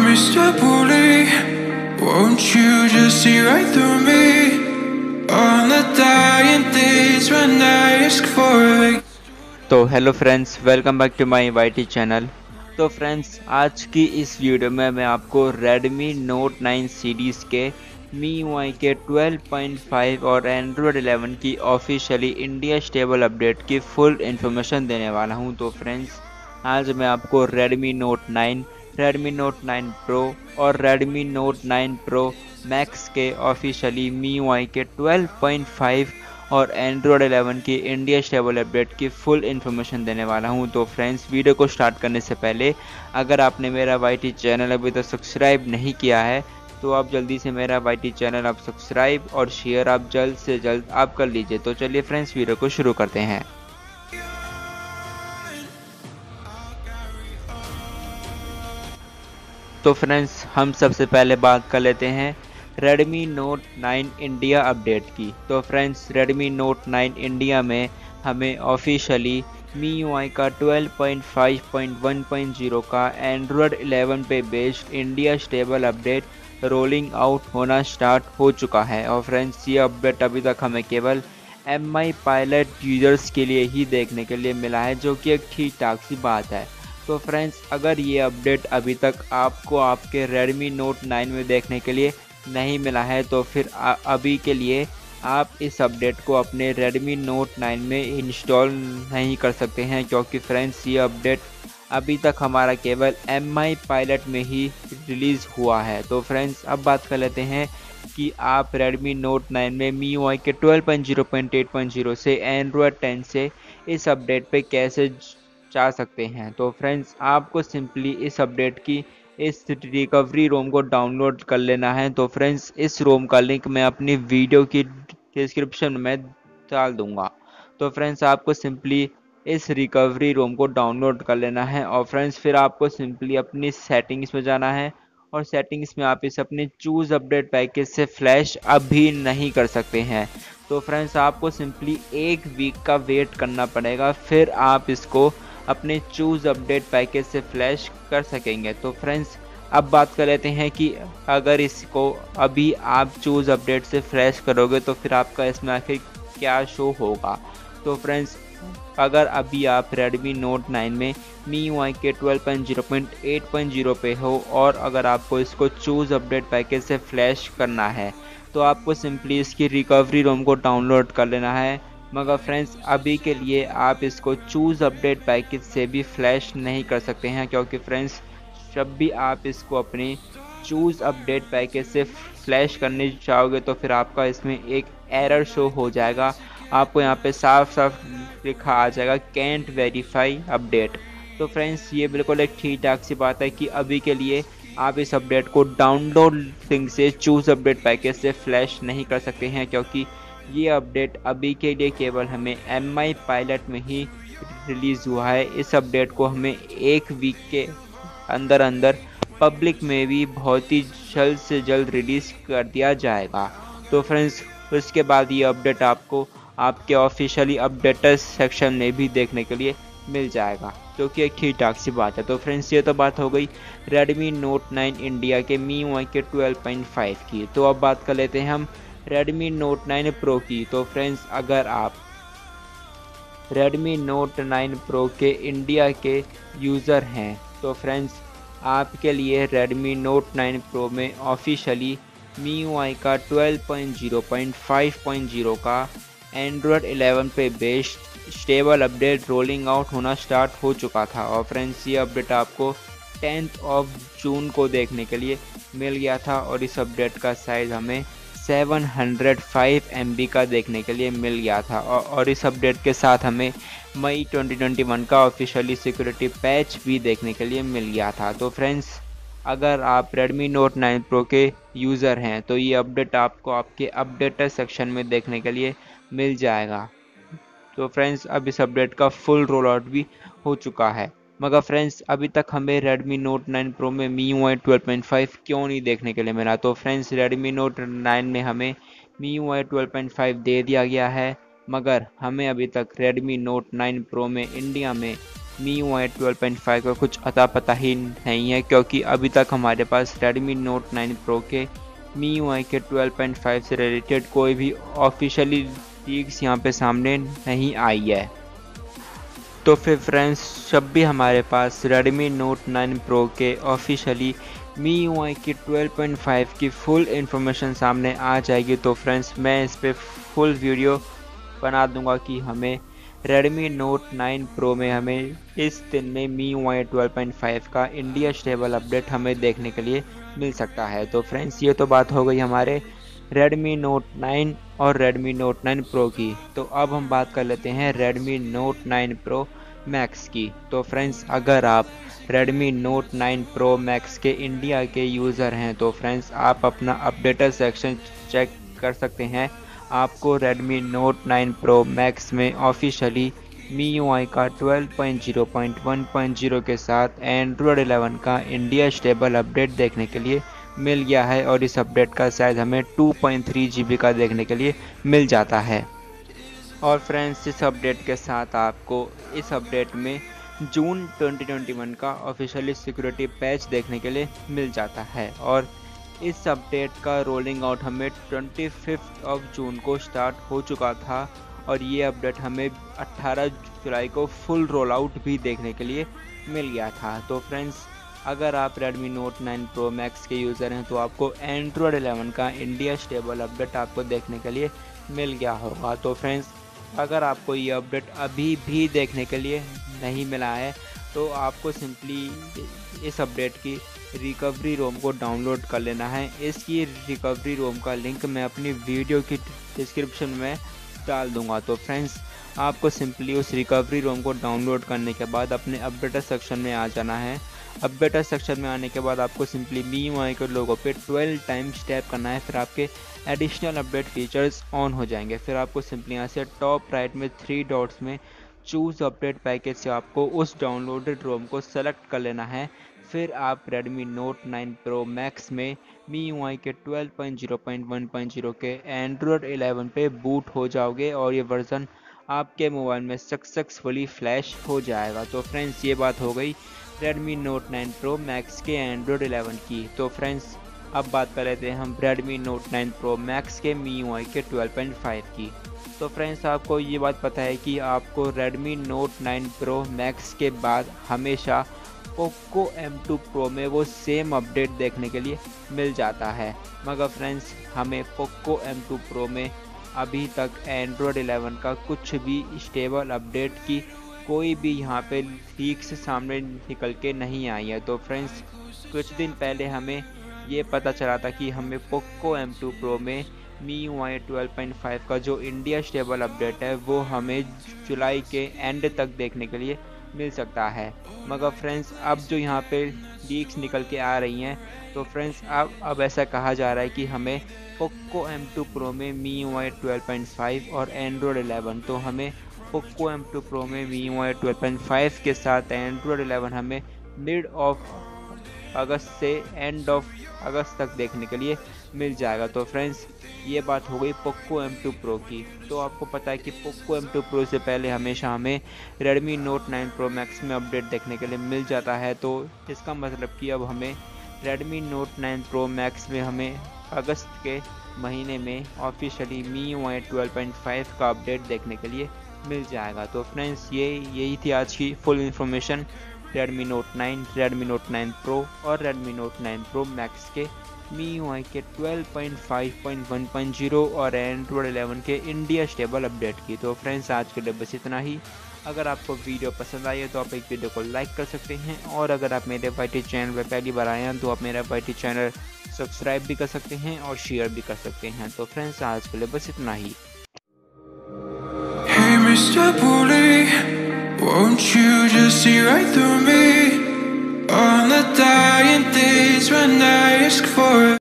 Mr. Bully, won't you just see right through me on the dying days when I ask for it? तो hello friends, welcome back to my YT channel. तो friends, आज की इस video में मैं आपको Redmi Note 9 सीरीज़ के MIUI के 12.5 और Android 11 की ऑफिशियली इंडिया स्टेबल अपडेट की फुल इन्फॉर्मेशन देने वाला हूं। तो फ्रेंड्स, आज मैं आपको Redmi Note 9, Redmi Note 9 Pro और Redmi Note 9 Pro Max के ऑफिशियली MIUI के 12.5 और Android 11 की इंडिया स्टेबल अपडेट की फुल इन्फॉर्मेशन देने वाला हूं। तो फ्रेंड्स, वीडियो को स्टार्ट करने से पहले अगर आपने मेरा वाईटी चैनल अभी तक सब्सक्राइब नहीं किया है तो आप जल्दी से मेरा वाईटी चैनल आप सब्सक्राइब और शेयर आप जल्द से जल्द आप कर लीजिए। तो चलिए फ्रेंड्स, वीडियो को शुरू करते हैं। तो फ्रेंड्स, हम सबसे पहले बात कर लेते हैं Redmi Note 9 इंडिया अपडेट की। तो फ्रेंड्स, Redmi Note 9 इंडिया में हमें ऑफिशियली MIUI का 12.5.1.0 का Android 11 पे based India stable update rolling out होना स्टार्ट हो चुका है। और फ्रेंड्स, ये अपडेट अभी तक हमें केवल MI पायलट यूजर्स के लिए ही देखने के लिए मिला है, जो कि एक ठीक ठाक सी बात है। तो फ्रेंड्स, अगर ये अपडेट अभी तक आपको आपके Redmi Note 9 में देखने के लिए नहीं मिला है तो फिर अभी के लिए आप इस अपडेट को अपने Redmi Note 9 में इंस्टॉल नहीं कर सकते हैं, क्योंकि फ्रेंड्स, ये अपडेट अभी तक हमारा केवल MI पायलट में ही रिलीज़ हुआ है। तो फ्रेंड्स, अब बात कर लेते हैं कि आप Redmi Note 9 में MIUI के 12.0.8.0 से Android 10 से इस अपडेट पे कैसे जा सकते हैं। तो फ्रेंड्स, आपको सिंपली इस अपडेट की इस रिकवरी रोम को डाउनलोड कर लेना है। तो फ्रेंड्स, इस रोम का लिंक मैं अपनी वीडियो की डिस्क्रिप्शन में डाल दूंगा। तो फ्रेंड्स, आपको सिंपली इस रिकवरी रोम को डाउनलोड कर लेना है। और फ्रेंड्स, फिर आपको सिंपली अपनी सेटिंग्स में जाना है और सेटिंग्स में आप इस अपने चूज़ अपडेट पैकेज से फ्लैश अभी नहीं कर सकते हैं। तो फ्रेंड्स, आपको सिंपली एक वीक का वेट करना पड़ेगा, फिर आप इसको अपने चूज़ अपडेट पैकेज से फ्लैश कर सकेंगे। तो फ्रेंड्स, अब बात कर लेते हैं कि अगर इसको अभी आप चूज़ अपडेट से फ्लैश करोगे तो फिर आपका इसमें आखिर क्या शो होगा। तो फ्रेंड्स, अगर अभी आप Redmi Note 9 में MIUI के 12.0.8.0 पे हो और अगर आपको इसको चूज़ अपडेट पैकेज से फ्लैश करना है तो आपको सिंपली इसकी रिकवरी रोम को डाउनलोड कर लेना है। मगर फ्रेंड्स, अभी के लिए आप इसको चूज़ अपडेट पैकेज से भी फ्लैश नहीं कर सकते हैं, क्योंकि फ्रेंड्स, जब भी आप इसको अपने चूज़ अपडेट पैकेज से फ्लैश करने चाहोगे तो फिर आपका इसमें एक एरर शो हो जाएगा। आपको यहाँ पे साफ साफ लिखा आ जाएगा कैंट वेरीफाई अपडेट। तो फ्रेंड्स, ये बिल्कुल एक ठीक ठाक सी बात है कि अभी के लिए आप इस अपडेट को डाउनलोड लिंक से चूज़ अपडेट पैकेज से फ्लैश नहीं कर सकते हैं, क्योंकि ये अपडेट अभी के लिए केवल हमें MI पायलट में ही रिलीज़ हुआ है। इस अपडेट को हमें एक वीक के अंदर अंदर पब्लिक में भी बहुत ही जल्द से जल्द रिलीज़ कर दिया जाएगा। तो फ्रेंड्स, उसके बाद ये अपडेट आपको आपके ऑफिशियली अपडेटर्स सेक्शन में भी देखने के लिए मिल जाएगा, जो कि एक ठीक ठाक सी बात है। तो फ्रेंड्स, ये तो बात हो गई Redmi Note 9 इंडिया के MIUI के 12.5 की। तो अब बात कर लेते हैं हम Redmi Note 9 Pro की। तो फ्रेंड्स, अगर आप Redmi Note 9 Pro के इंडिया के यूज़र हैं तो फ्रेंड्स, आपके लिए Redmi Note 9 Pro में ऑफिशियली MIUI का 12.0.5.0 का Android 11 पे based stable update rolling out होना स्टार्ट हो चुका था। और फ्रेंड्स, ये अपडेट आपको 10 जून को देखने के लिए मिल गया था और इस अपडेट का साइज़ हमें 705 MB का देखने के लिए मिल गया था। और इस अपडेट के साथ हमें मई 2021 का ऑफिशियली सिक्योरिटी पैच भी देखने के लिए मिल गया था। तो फ्रेंड्स, अगर आप Redmi Note 9 Pro के यूज़र हैं तो ये अपडेट आपको आपके अपडेटर सेक्शन में देखने के लिए मिल जाएगा। तो फ्रेंड्स, अब इस अपडेट का फुल रोल आउट भी हो चुका है। मगर फ्रेंड्स, अभी तक हमें Redmi Note 9 Pro में MIUI 12.5 क्यों नहीं देखने के लिए मिला। तो फ्रेंड्स, Redmi Note 9 में हमें MIUI 12.5 दे दिया गया है, मगर हमें अभी तक Redmi Note 9 Pro में इंडिया में MIUI 12.5 का कुछ अता पता ही नहीं है, क्योंकि अभी तक हमारे पास Redmi Note 9 Pro के MIUI के 12.5 से रिलेटेड कोई भी ऑफिशियली लीक्स यहाँ पे सामने नहीं आई है। तो फिर फ्रेंड्स, जब भी हमारे पास Redmi Note 9 Pro के ऑफिशियली MIUI की 12.5 की फुल इंफॉर्मेशन सामने आ जाएगी, तो फ्रेंड्स मैं इस पर फुल वीडियो बना दूंगा कि हमें Redmi Note 9 Pro में हमें इस दिन में MIUI 12.5 का इंडिया स्टेबल अपडेट हमें देखने के लिए मिल सकता है। तो फ्रेंड्स, ये तो बात हो गई हमारे Redmi Note 9 और Redmi Note 9 Pro की। तो अब हम बात कर लेते हैं Redmi Note 9 Pro Max की। तो फ्रेंड्स, अगर आप Redmi Note 9 Pro Max के इंडिया के यूज़र हैं तो फ्रेंड्स आप अपना अपडेटर सेक्शन चेक कर सकते हैं। आपको Redmi Note 9 Pro Max में ऑफिशियली MIUI का 12.0.1.0 के साथ Android 11 का इंडिया स्टेबल अपडेट देखने के लिए मिल गया है, और इस अपडेट का साइज हमें 2.3 GB का देखने के लिए मिल जाता है। और फ्रेंड्स, इस अपडेट के साथ आपको इस अपडेट में जून 2021 का ऑफिशियली सिक्योरिटी पैच देखने के लिए मिल जाता है, और इस अपडेट का रोलिंग आउट हमें 25 जून को स्टार्ट हो चुका था, और ये अपडेट हमें 18 जुलाई को फुल रोल आउट भी देखने के लिए मिल गया था। तो फ्रेंड्स, अगर आप Redmi Note 9 Pro Max के यूज़र हैं तो आपको Android 11 का इंडिया स्टेबल अपडेट आपको देखने के लिए मिल गया होगा। तो फ्रेंड्स, अगर आपको ये अपडेट अभी भी देखने के लिए नहीं मिला है तो आपको सिंपली इस अपडेट की रिकवरी रोम को डाउनलोड कर लेना है। इसकी रिकवरी रोम का लिंक मैं अपनी वीडियो की डिस्क्रिप्शन में डाल दूंगा। तो फ्रेंड्स, आपको सिंपली उस रिकवरी रोम को डाउनलोड करने के बाद अपने अपडेटर सेक्शन में आ जाना है। अपडेटर सेक्शन में आने के बाद आपको सिंपली MIUI के लोगो पे 12 टाइम्स टैप करना है, फिर आपके एडिशनल अपडेट फीचर्स ऑन हो जाएंगे। फिर आपको सिंपली यहाँ से टॉप राइट में 3 डॉट्स में चूज़ अपडेट पैकेज से आपको उस डाउनलोडेड रोम को सेलेक्ट कर लेना है। फिर आप Redmi Note 9 Pro Max में MIUI के 12.0.1.0 के Android 11 पे बूट हो जाओगे, और ये वर्ज़न आपके मोबाइल में सक्सेसफुली फ्लैश हो जाएगा। तो फ्रेंड्स, ये बात हो गई Redmi Note 9 Pro Max के Android 11 की। तो फ्रेंड्स, अब बात कर लेते हैं हम Redmi Note 9 Pro Max के MIUI के 12.5 की। तो फ्रेंड्स, आपको ये बात पता है कि आपको Redmi Note 9 Pro Max के बाद हमेशा Poco M2 Pro में वो सेम अपडेट देखने के लिए मिल जाता है, मगर फ्रेंड्स हमें Poco M2 Pro में अभी तक Android 11 का कुछ भी स्टेबल अपडेट की कोई भी यहाँ पे लीक्स सामने निकल के नहीं आई है। तो फ्रेंड्स, कुछ दिन पहले हमें ये पता चला था कि हमें Poco M2 Pro में MIUI 12.5 का जो इंडिया स्टेबल अपडेट है वो हमें जुलाई के एंड तक देखने के लिए मिल सकता है, मगर फ्रेंड्स अब जो यहाँ पे लीक्स निकल के आ रही हैं तो फ्रेंड्स अब ऐसा कहा जा रहा है कि हमें Poco M2 Pro में MIUI 12.5 और Android 11, तो हमें Poco M2 Pro में MIUI 12.5 के साथ Android 11 हमें मिड ऑफ अगस्त से एंड ऑफ अगस्त तक देखने के लिए मिल जाएगा। तो फ्रेंड्स, ये बात हो गई Poco M2 Pro की। तो आपको पता है कि Poco M2 Pro से पहले हमेशा हमें Redmi Note 9 Pro Max में अपडेट देखने के लिए मिल जाता है, तो इसका मतलब कि अब हमें Redmi Note 9 Pro Max में हमें अगस्त के महीने में ऑफिशियली MIUI 12.5 का अपडेट देखने के लिए मिल जाएगा। तो फ्रेंड्स, यही थी आज की full information Redmi Note 9, Redmi Note 9 Pro और Redmi Note 9 Pro Max के MIUI के 12.5.1.0 और Android 11 के इंडिया स्टेबल अपडेट की। तो फ्रेंड्स, आज के लिए बस इतना ही। अगर आपको वीडियो पसंद आई है तो आप एक वीडियो को लाइक कर सकते हैं, और अगर आप मेरे YT चैनल पर पहली बार आए हैं तो आप मेरा YT चैनल सब्सक्राइब भी कर सकते हैं और शेयर भी कर सकते हैं। तो फ्रेंड्स, आज के लिए बस इतना ही। Hey Mr. Bully, won't you just see right through me? On the dying days when I ask for it.